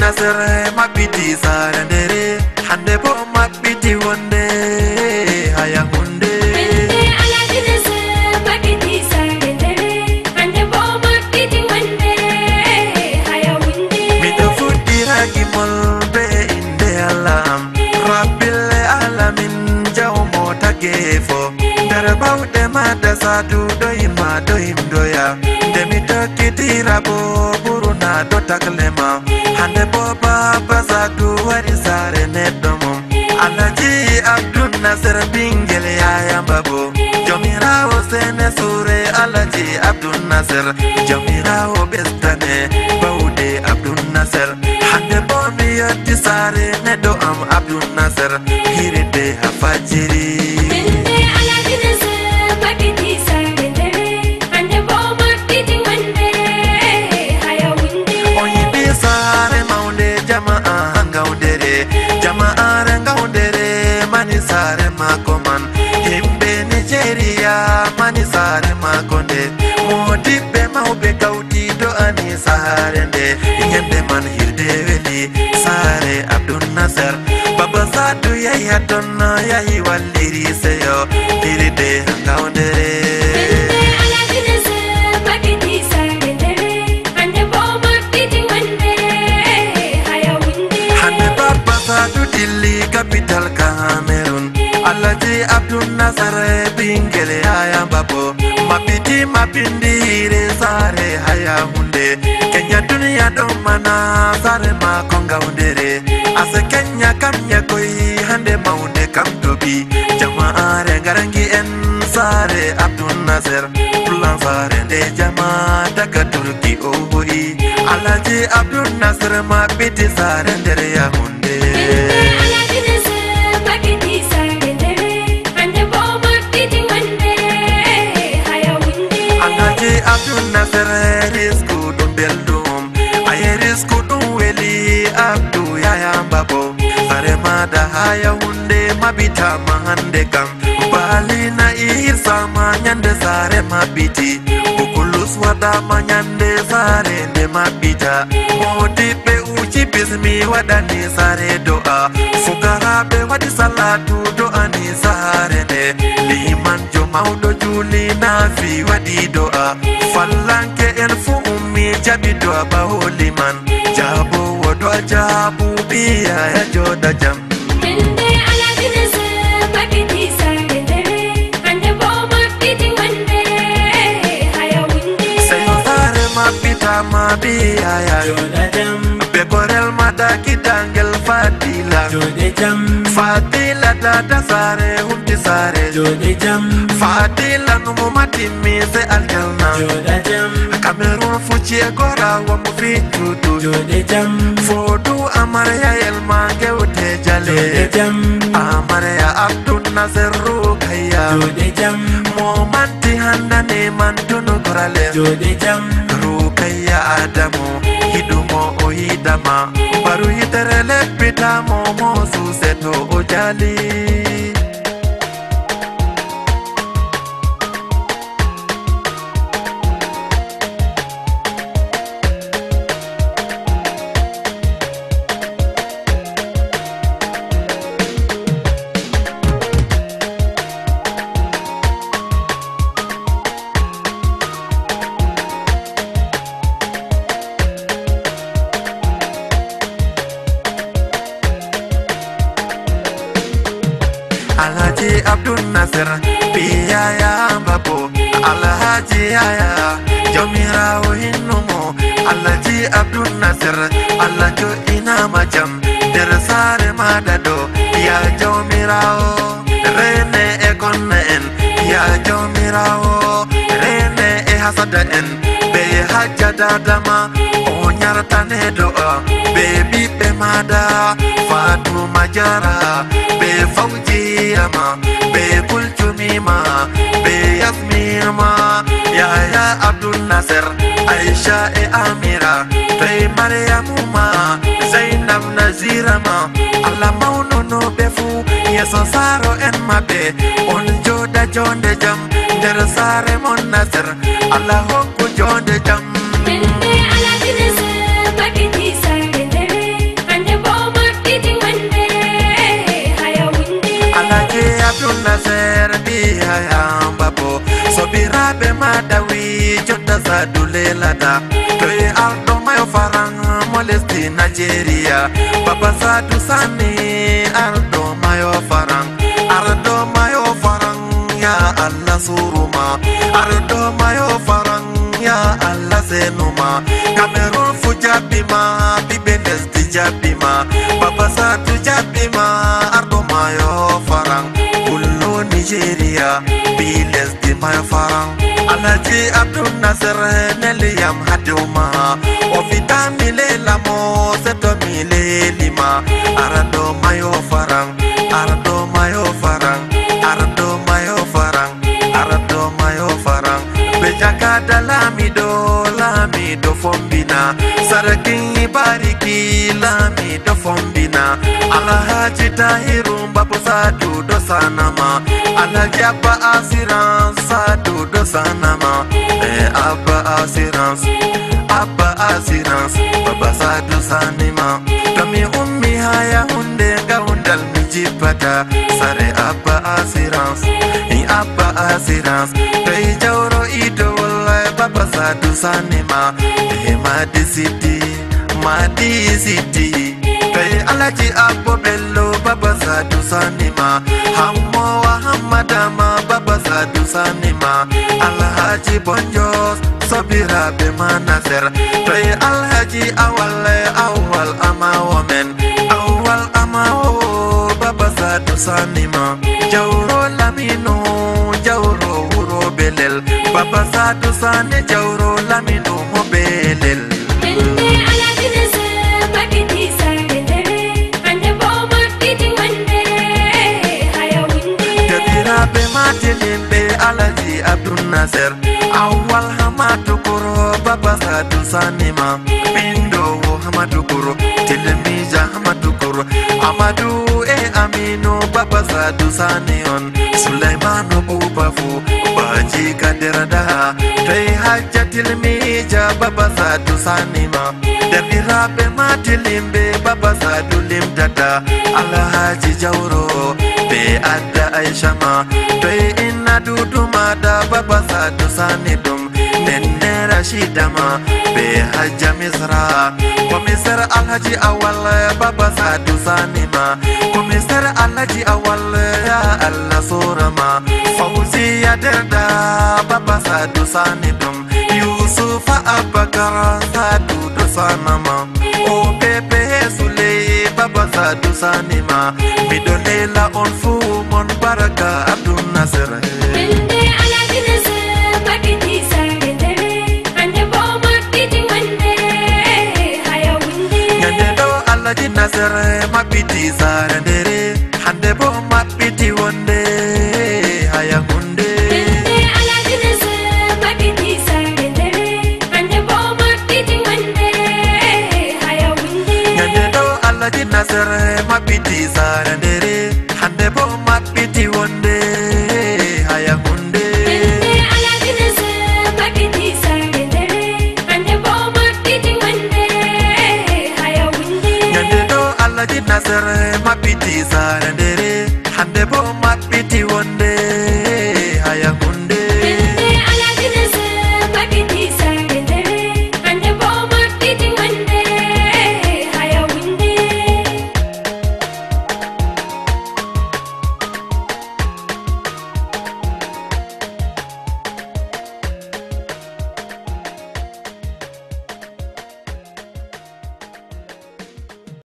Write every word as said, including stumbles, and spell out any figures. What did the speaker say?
Nasir mabiti sarandere hande bo mabiti wonde haya hunde Bende Alhaji Nasir mabiti sarandere hande bo mabiti wonde haya hunde mi do fuddira gimol be inde alam rabbil alamin jawmo tagefo dar bawde mada sadu doyima doyim doya demi tokkitira bo buruna do taklema hande bo baba sadu wari sare neddomo Alhaji Abdul Nasir bingel yaya babo jomirawo sene sure Alhaji Abdul Nasir jomirawo bestane bawde Abdul Nasir hande bo mi yotti sare neddo am Abdul Nasir hiride hafajiri Bende Alhaji Nasir mabiti sarandere hande bo mabiti wonde haya hunde oyibi sare maunde jama'a hangaudere jama'a rangaudere mani sare makoman himbe Nigeria mani sare makonde modibe maube kaudi do ani sarende yende man hirde weli sare Abdul Nasir baba sadu yaya donna yayi walliri seyo hirde hangaudere Bende Alhaji Nasir mabiti sarandere hande bo mabiti wonde haya hunde hande baba sadu dilli capital Cameroon Alhaji Abdul Nasir bingel haya babo mabiti mabindire sare haya hunde Kenya dunia do mana sare ma konga hundere ase Kenya kamnya koi hande maunde kam tobi jama'a rengarangi en sare Abdul Nasir pulan sare de jama'a daga Turki ohoi Alhaji Abdul Nasir mabiti sare ndere ya hunde Bende Alhaji Nasir mabiti sarandere hande bo mabiti wonde haya hunde Alhaji Abdul Nasir risku dum beldum aye risku dum weli Abdu yaya babo sare mada haya hunde mabita mahande kam bali na irsa manyande sare mabiti bukulus wada manyande sare ne mabita modi be uchi bismi wada ni sare doa fukara be wadi salatu doa ni sare ne liman jo maudo juli na fi wadi doa fallanke el fu ummi jabi doa ba holiman jabo wodo jabu biya ya joda jam Bende Alhaji Nasir mabiti sarandere hande bo mabiti wonde haya hunde sayo sare mabita mabiya ya Joda jam, be gorel madaki dangel fadila jode jam, fadila dada sare hunti sare jode jam, fadila numu matimi se aljalna joda jam, Cameroon fuchi egora wa mufitutu jode jam, fodu amarya elma geute jale jode jam, amarya Abdul Nasir rukaya jode jam, momanti handa ne mantunu korale jode jam, rukaya adamu hidumo ohidama baru hiterele pita momo suseto ojali Alhaji Abdul Nasir biya ya babo Alhaji yaya jomirawo hinnumo Alhaji Abdul Nasir Alhaji ina majam der sare madado ya jomirawo rene e konne en ya jomirawo rene e hasada en be hajja dadama o nyartane doa be bibe mada fatu majara be fawji ama be kulchumima be yasmima ya ya Abdul Nasir Aisha e Amira be Maryamuma Zainab Nazirama Allah mauno no befu yeso saro en mabe on joda jonde jam der sare mon Nasir Allah hokku jonde jam Bende Alhaji Nasir mabiti sarandere Nasser biya yamba bo sobirabe madawi jotta sadulelata toy aldo mayo farang molesti Nigeria Papa Sadu Sani aldo mayo farang aldo mayo farang ya Allah suruma aldo mayo farang ya Allah senuma Cameroon fujabima bibenes dijabima Papa Sadu jabima aldo mayo farang kullo Nigeria biles di mayo farang Alaji Abdul Nasser Neliyam Haduma Ofita mile lamo seto mile lima Arado mayo farang Arado mayo farang Arado mayo farang Arado mayo farang Bejaka da lamido lamido fombina Sarakin bariki lamido fombina Alhaji Tahirum Babu Sadu dosanama Alhaji Abba Assurance Sadu dosanama Eh Abba Assurance Abba Assurance Baba Sadu sanima Kami ummi haya hunde nga hundal mijipata Sare Abba Assurance I Abba Assurance Kai jawro ido wallahi Baba Sadu sanima Eh Madi City Madi City Kai Alaji Abbo Bello Baba Sadu sanima Hammo wa Hamadama Baba Sadu sanima Alhaji Bonjos Sobira Bema Nasser Kai Alhaji Awal Awal Ama Women Awal Ama O Baba Sadu sanima Jawro Lamino Jawro Uro Belel Baba Sadu sani Jawro Lamino Mo Belel Alaji Abdul Nasser Awal Hamadu Kuro Baba Sadu sanima Pindo Hamadu Kuro Telemija Hamadu Kuro Amadu e Aminu Baba Sadu sanion Sulaimano Bubafu Baji Kaderada Tei Haja Telemija Baba Sadu sanima Debirabe Matilimbe Baba Sadu limdada Alhaji Jawro Be Adda Aishama Tei Inna Duduma da Baba Sadu sanidum Nenne Rashidama Be Haja Misra Komisar Alhaji Awal Baba Sadu sanima Komisar Alhaji Awal Ya Allah Surama Fauzi ya Derda Baba Sadu sanidum Yusufa Abakar Sadu dosanama O Pepe Sule Baba Sadu sanima Midolela on fu mon baraka Abdul Nasser Alaji Nasser mapiti sarandere hande bo mapiti wonde haya hunde Alaji Nasser mapiti sarandere hande bo mapiti wonde haya hunde Nyande do Alaji Nasser mapiti sarandere hande bo mapiti wonde haya hunde Alaji Nasser mapiti sarandere hande bo mapiti wonde haya hunde Nyande do Alaji Nasser mapiti sarandere hande bo